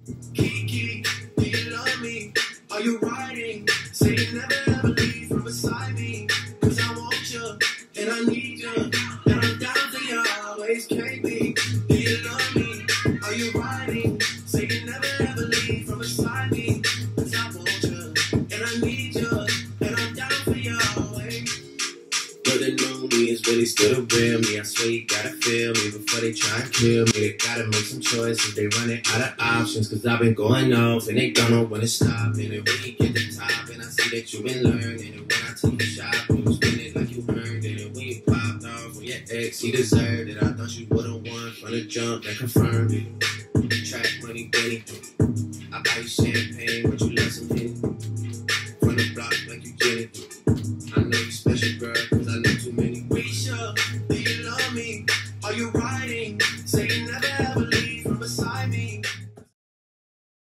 Kiki, do you love me? Are you riding? Say you never ever leave from beside me. Cause I want you, and I need you, and I'm down for you always, KB. Do you love me? Are you riding? Say you never ever leave from beside me. Cause I want you, and I need you, and I'm down for you always. But the new me is really still the real me. I swear you gotta feel me before they try and kill me. They gotta make some choices, they running out of options. Cause I've been going off and they don't know when to stop. And when you get the top and I see that you've been learning. And when I take you shopping, you spend it like you earned it. And when you popped off on your ex, he deserved it. I thought you would've won from the jump that confirmed it.